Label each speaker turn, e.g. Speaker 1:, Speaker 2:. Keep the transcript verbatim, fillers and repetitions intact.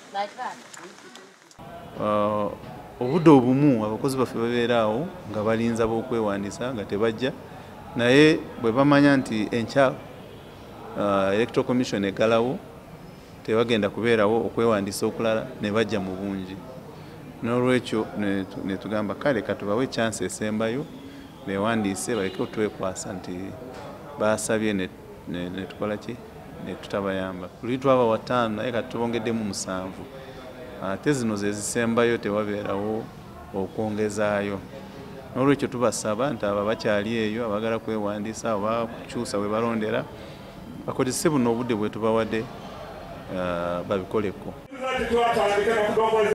Speaker 1: Uh, obudde obumu abakozi baffe babeeraawo nga balinza b'okwewandiisa nga tebajja naye bwe bamanya nti enkya uh, Electoral Commission egalawo tebagenda kubeerawo okwewandiisa okulala ne bajja mu bungi. N'olwekyo ne tugamba kale katubawe chance esembayo bewandiise baleke otwekwasa nti basabye ne tukola ki ne tutabayamba. Luli twaba wataano naye kati tubongeddemu musanvu. Ate zino ze zisembayo tewabeerawo okwongezaayo. N'olwekyo tubasaba nti abo abakyali eyo abagala kwewandiisa oba kukyusa we balondera bakozese buno obudde bwe tubawadde uh, babikoleko.